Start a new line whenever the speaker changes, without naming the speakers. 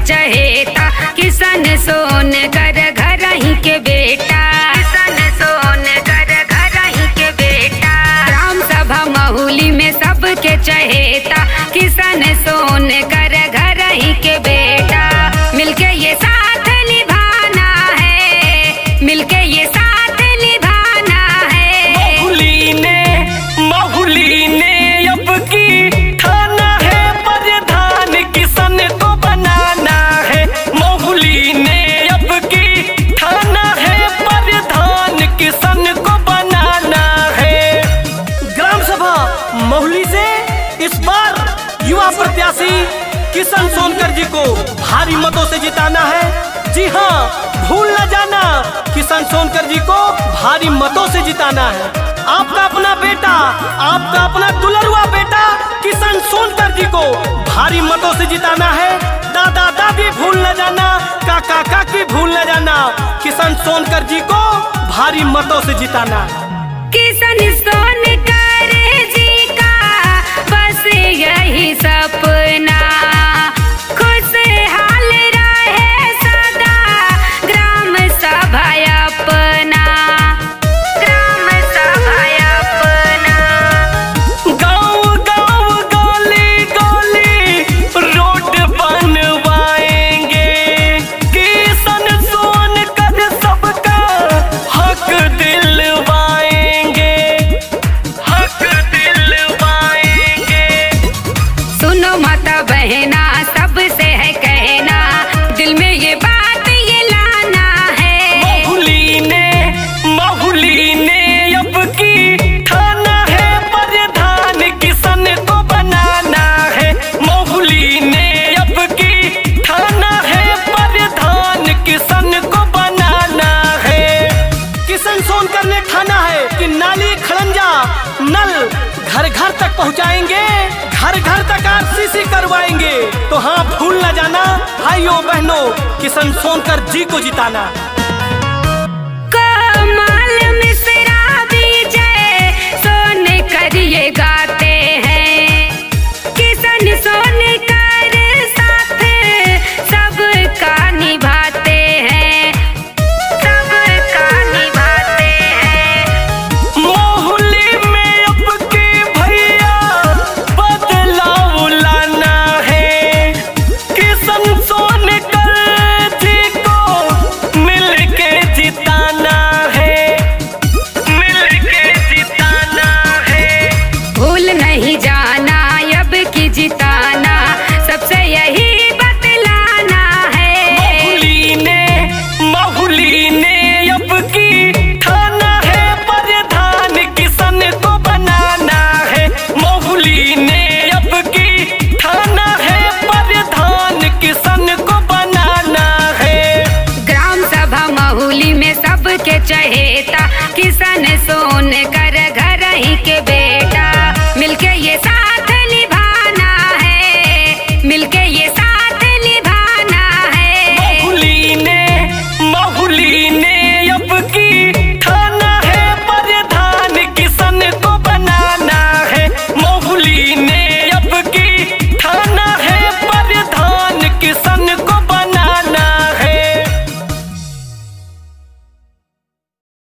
चहेता किशन सोनकर घर ही के बेटा, किशन सोनकर घर ही के बेटा। ग्राम सभा महुली में सबके चहेता किशन सोनकर घर ही के बेटा। मिलके ये साथ निभाना है, मिलके ये साथ निभाना है।
महुली ने अब की ठाना है प्रधान किशन को बनाना है। महुली ने अब की ठाना है प्रधान किशन को बनाना है। ग्राम सभा महुली से इस बार युवा प्रत्याशी किशन सोनकर जी को भारी मतों से जिताना है। जी हाँ, भूल न जाना, किशन सोनकर जी को भारी मतों से जिताना है। आपका अपना बेटा, आपका अपना दुलरुआ बेटा किशन सोनकर जी को भारी मतों से जिताना है। दादा दादी भूल न जाना, काका काकी भूल न जाना, किशन सोनकर जी को भारी मतों से जिताना है।
किशन सोनकर जी का बस यही सपना, खुशहाल रहे सदा ग्राम सभा अपना, ग्राम सभा अपना।
गाँव गाँव गली गली रोड बनवाएंगे, किशन सोनकर सबका हक दिलवाएंगे, हक दिलवाएंगे।
सुनो माता बहना सबसे है कहना, दिल में ये बात ये लाना है।
महुली ने अब की ठाना है प्रधान किशन को बनाना है। महुली ने अब की ठाना है प्रधान किशन को बनाना है। किशन सोनकर ने ठाना है कि नाली खड़ंजा नल घर घर तक पहुंचाएंगे, घर घर तक आरसीसी करवाएंगे। तो हाँ, भूल न जाना भाइयों बहनों, किशन सोनकर जी को जिताना।
कमाल मिश्रा विजय सोनकर ये गाते हैं, किशन सोनकर साथ सबका निभाते हैं, सबका निभाते हैं।
महुली में अब के भैया बदलाव लाना है। किशन सोनकर जी को मिलके जिताना है, मिलके जिताना है।
भूल नहीं जाना अब की जिताना, सबसे यही बतलाना है।
महुली ने अब की ठाना है प्रधान किशन को बनाना है। महुली ने अब की ठाना है प्रधान किशन को बनाना है।
ग्राम सभा महुली में सबके चहेता किशन सोनकर